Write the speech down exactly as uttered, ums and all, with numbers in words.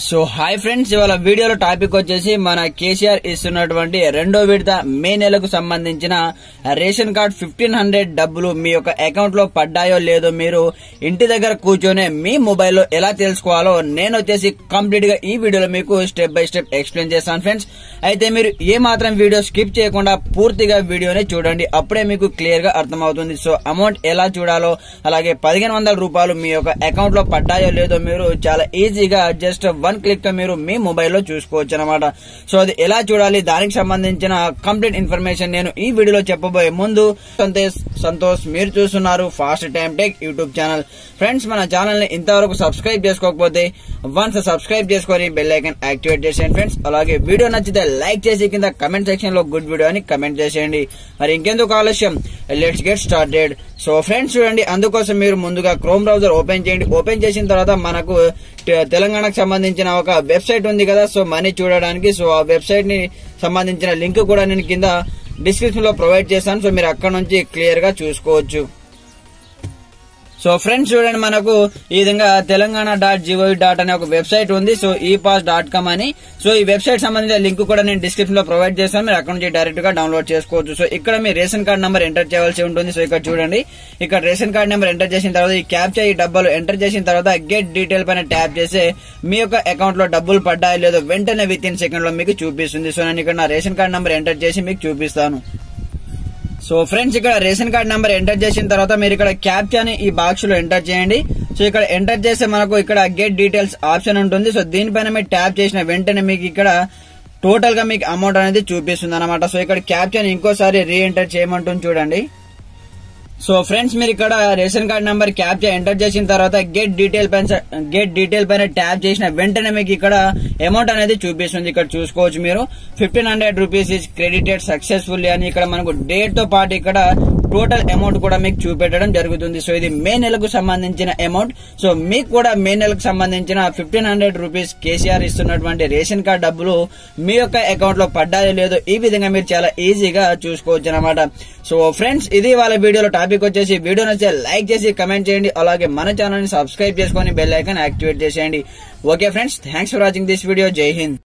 So hi friends, ఇవాళ వీడియోలో topic వచ్చేసి మన కేసీఆర్ ఇస్తున్నటువంటి రెండో విడత మే నెలకు సంబంధించిన రేషన్ కార్డ్ ఫిఫ్టీన్ హండ్రెడ్ డబ్బులు మీ యొక్క అకౌంట్ లో పడ్డాయో లేదో మీరు ఇంటి దగ్గర కూర్చొని మీ మొబైల్లో ఎలా తెలుసుకోవాలో నేను వచ్చేసి కంప్లీట్ గా ఈ వీడియోలో మీకు స్టెప్ బై స్టెప్ ఎక్స్ప్లెయిన్ చేస్తాను ఫ్రెండ్స్. అయితే మీరు ఏ మాత్రం వీడియో స్కిప్ చేయకుండా పూర్తిగా వీడియోని చూడండి, అప్పుడే మీకు క్లియర్ గా అర్థమవుతుంది. సో అమౌంట్ ఎలా చూడాలో, అలాగే పదిహేను వందల రూపాయలు మీ యొక్క అకౌంట్ లో పడ్డాయో లేదో మీరు చాలా ఈజీగా జస్ట్ వన్ క్లిక్ తో మీరు మీ మొబైల్లో చూసుకోవచ్చు అనమాట. సో అది ఎలా చూడాలి, దానికి సంబంధించిన కంప్లీట్ ఇన్ఫర్మేషన్ నేను ఈ వీడియోలో చెప్పబోయే ముందు సంతోష్ సంతోష్ మీరు చూస్తున్నారు fast time tech YouTube channel. Friends, మన ఛానల్ ని ఇంతవరకు సబ్స్క్రైబ్ చేసుకోకపోతే వన్స్ సబ్స్క్రైబ్ చేసుకొని బెల్ ఐకాన్ యాక్టివేట్ చేసేయండి ఫ్రెండ్స్. అలాగే వీడియో నచ్చితే లైక్ చేసి కింద కమెంట్ సెక్షన్ లో గుడ్ వీడియో అని కమెంట్ చేసేయండి. మరి ఇంకెందుకు ఆలస్యం, let's get started. So friends చూడండి, అందుకోసం మీరు ముందుగా క్రోమ్ బ్రౌజర్ ఓపెన్ చేయండి. ఓపెన్ చేసిన తర్వాత మనకు తెలంగాణకు సంబంధించిన ఒక వెబ్సైట్ ఉంది కదా, సో మనీ చూడడానికి. సో ఆ వెబ్సైట్ ని సంబంధించిన లింక్ కూడా నేను కింద డిస్క్రిప్షన్ లో ప్రొవైడ్ చేశాను. సో మీరు అక్కడ నుంచి క్లియర్ గా చూసుకోవచ్చు. సో ఫ్రెండ్స్ చూడండి, మనకు ఈ విధంగా తెలంగాణ డాట్ జీఓవి డాట్ అనే ఒక వెబ్సైట్ ఉంది. సో ఈ పాస్ డాట్ కామ్ అని. సో ఈ వెబ్సైట్ సంబంధించిన లింక్ కూడా నేను డిస్క్రిప్షన్ లో ప్రొవైడ్ చేస్తాను, మీరు అక్కడ నుంచి డైరెక్ట్ గా డౌన్లోడ్ చేసుకోవచ్చు. సో ఇక్కడ మీ రేషన్ కార్డ్ నెంబర్ ఎంటర్ చేయాల్సి ఉంటుంది. సో ఇక్కడ చూడండి, ఇక్కడ రేషన్ కార్డ్ నెంబర్ ఎంటర్ చేసిన తర్వాత ఈ క్యాప్చా ఈ డబ్బాలు ఎంటర్ చేసిన తర్వాత గెట్ డీటెయిల్ పైన ట్యాప్ చేసి మీ యొక్క అకౌంట్ లో డబ్బులు పడ్డాయో లేదో వెంటనే విత్ ఇన్ సెకండ్ లో మీకు చూపిస్తుంది. సో నేను ఇక్కడ నా రేషన్ కార్డ్ నెంబర్ ఎంటర్ చేసి మీకు చూపిస్తాను. సో ఫ్రెండ్స్, ఇక్కడ రేషన్ కార్డ్ నెంబర్ ఎంటర్ చేసిన తర్వాత మీరు ఇక్కడ క్యాప్చాని ఈ బాక్స్ లో ఎంటర్ చేయండి. సో ఇక్కడ ఎంటర్ చేస్తే మనకు ఇక్కడ గెట్ డీటెయిల్స్ ఆప్షన్ ఉంటుంది. సో దీనిపైన మీరు ట్యాప్ చేసిన వెంటనే మీకు ఇక్కడ టోటల్ గా మీకు అమౌంట్ అనేది చూపిస్తుంది అనమాట. సో ఇక్కడ క్యాప్చాని ఇంకోసారి రీ ఎంటర్ చేయమంటుంది చూడండి. సో ఫ్రెండ్స్, మీరు ఇక్కడ ration card number captcha enter చేసిన తర్వాత గెట్ డీటెయిల్ పైన గెట్ డీటెయిల్ పైన ట్యాప్ చేసిన వెంటనే మీకు ఇక్కడ అమౌంట్ అనేది చూపిస్తుంది. ఇక్కడ చూసుకోవచ్చు మీరు fifteen hundred rupees is credited successfully అని ఇక్కడ మనకు డేట్ తో పాటు ఇక్కడ టోటల్ అమౌంట్ కూడా మీకు చూపెట్టడం జరుగుతుంది. సో ఇది మే నెలకు సంబంధించిన అమౌంట్. సో మీకు కూడా మే నెలకు సంబంధించిన ఫిఫ్టీన్ హండ్రెడ్ రూపీస్ కేసీఆర్ ఇస్తున్నటువంటి రేషన్ కార్డ్ డబ్బులు మీ యొక్క అకౌంట్ లో పడ్డాయో లేదో ఈ విధంగా మీరు చాలా ఈజీగా చూసుకోవచ్చు అనమాట. సో ఫ్రెండ్స్, ఇది వాళ్ళ వీడియోలో టాపిక్ వచ్చేసి. వీడియో నచ్చితే లైక్ చేసి కమెంట్ చేయండి, అలాగే మన ఛానల్ ని సబ్స్క్రైబ్ చేసుకొని బెల్ ఐకాన్ యాక్టివేట్ చేసేయండి. Okay friends, thanks for watching this video. జై హింద్.